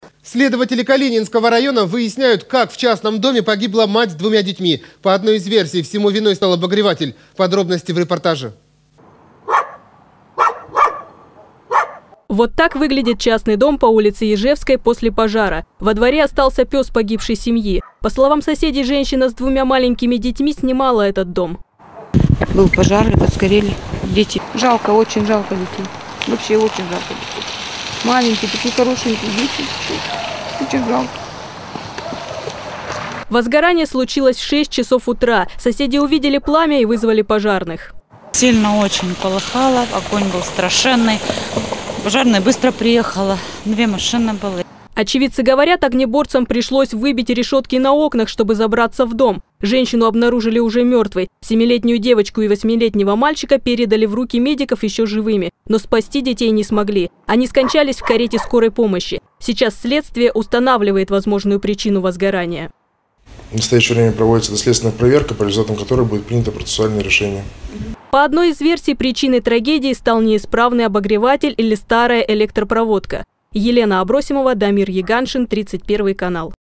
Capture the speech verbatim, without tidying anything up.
Следователи Калининского района выясняют, как в частном доме погибла мать с двумя детьми. По одной из версий, всему виной стал обогреватель. Подробности в репортаже. Вот так выглядит частный дом по улице Ежевской после пожара. Во дворе остался пес погибшей семьи. По словам соседей, женщина с двумя маленькими детьми снимала этот дом. Был пожар, и подсгорели дети. Жалко, очень жалко детей. Вообще очень жалко детей. Маленькие, такие хорошенькие дети. Очень жалко. Возгорание случилось в шесть часов утра. Соседи увидели пламя и вызвали пожарных. Сильно очень полыхало, огонь был страшенный. Пожарная быстро приехала, две машины были. Очевидцы говорят, огнеборцам пришлось выбить решетки на окнах, чтобы забраться в дом. Женщину обнаружили уже мертвой. Семилетнюю девочку и восьмилетнего мальчика передали в руки медиков еще живыми. Но спасти детей не смогли. Они скончались в карете скорой помощи. Сейчас следствие устанавливает возможную причину возгорания. В настоящее время проводится доследственная проверка, по результатам которой будет принято процессуальное решение. По одной из версий, причиной трагедии стал неисправный обогреватель или старая электропроводка. Елена Абросимова, Дамир Яганшин, тридцать первый канал.